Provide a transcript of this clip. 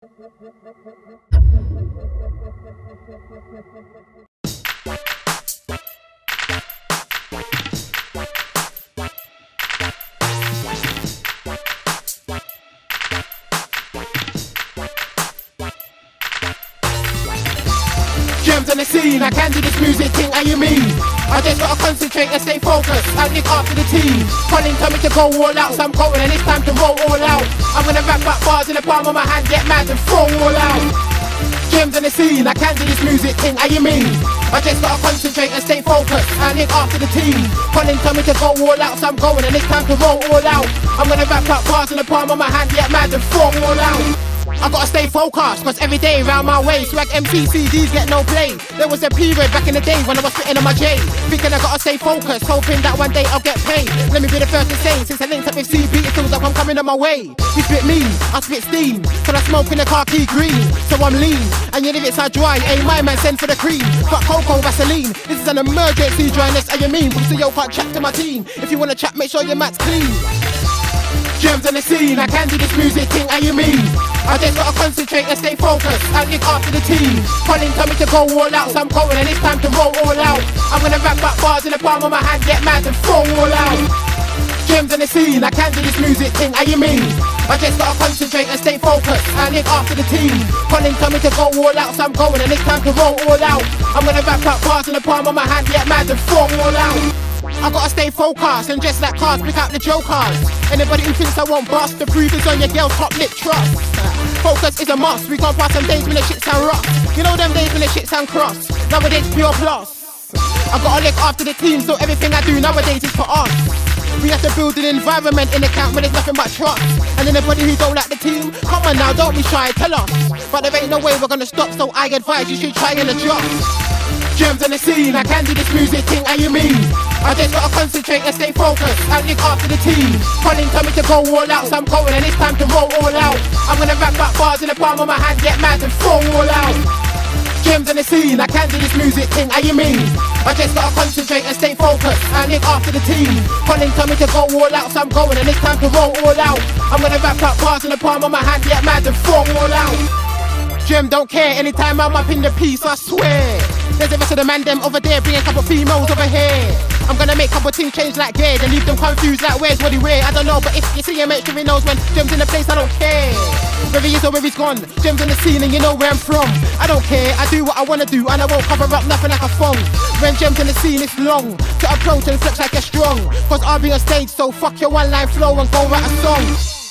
Gems on the scene, I can do this music thing, how you mean? I just gotta concentrate and stay focused and look after the team. Colin told me to go all out, so I'm going and it's time to roll all out. I'm gonna rap back bars in the palm of my hand, get mad and throw all out. Gems on the scene, I can do this music thing, how you mean? I just gotta concentrate and stay focused and look after the team. Colin told me to go all out, so I'm going and it's time to roll all out. I'm gonna rap back bars in the palm of my hand, get mad and throw all out. I gotta stay focused, cause every day round my way swag MCCDs get no play. There was a period back in the day when I was sitting on my J, thinking I gotta stay focused, hoping that one day I'll get paid. Let me be the first to say, since I linked up with CB, it feels like I'm coming on my way. You spit mean, I spit steam, till I smoke in the khaki green. So I'm lean, and your lyrics are dry, ain't my man, send for the cream. Fuck cocoa, Vaseline, this is an emergency dryness, and you mean, so yo can't chat to my team. If you wanna chat, make sure your mat's clean. Gems on the scene, I can do this music thing, how you mean? I just gotta concentrate and stay focused and look after the team. Colin told me to go all out, so I'm going and it's time to roll all out. I'm gonna rap back bars in the palm of my hand, get mad and throw all out. Gems on the scene, I can do this music thing, how you mean? I just gotta concentrate and stay focused and look after the team. Colin told me to go all out, so I'm going and it's time to roll all out. I'm gonna rap back bars in the palm of my hand, get mad and throw all out. I gotta stay focused and just like cars, pick out the jokers. Anybody who thinks I won't bust, the proof is on your girl's top lip trust. Focus is a must, we can't pass some days when the shit sound rough. You know them days when the shit sound cross, nowadays pure plus. I gotta look after the team, so everything I do nowadays is for us. We have to build an environment in the camp where there's nothing but trust. And anybody who don't like the team, come on now, don't be shy, tell us. But there ain't no way we're gonna stop, so I advise you should try and adjust. Gems on the scene, I can do this music thing, how you mean? I just gotta concentrate and stay focused and look after the team. Colin told me to go all out, so I'm going and it's time to roll all out. I'm gonna rap back bars in the palm of my hand, get mad and throw all out. Gems on the scene, I can do this music thing, how you mean? I just gotta concentrate and stay focused and look after the team. Colin told me to go all out, so I'm going and it's time to roll all out. I'm gonna rap back bars in the palm of my hand, get mad and throw all out. Gem don't care, anytime I'm up in the piece, I swear. There's the rest of the man them over there, bring a couple females over here. I'm gonna make couple things change like gear, then leave them confused like where's what he wear. I don't know, but if you see him, make sure he knows when Gem's in the place, I don't care. Whether he is or where he's gone, Gem's on the scene and you know where I'm from. I don't care, I do what I wanna do and I won't cover up nothing like a phone. When Gem's in the scene, it's long to approach and flex like you're strong. Cause I'll be on stage, so fuck your one line flow and go write a song.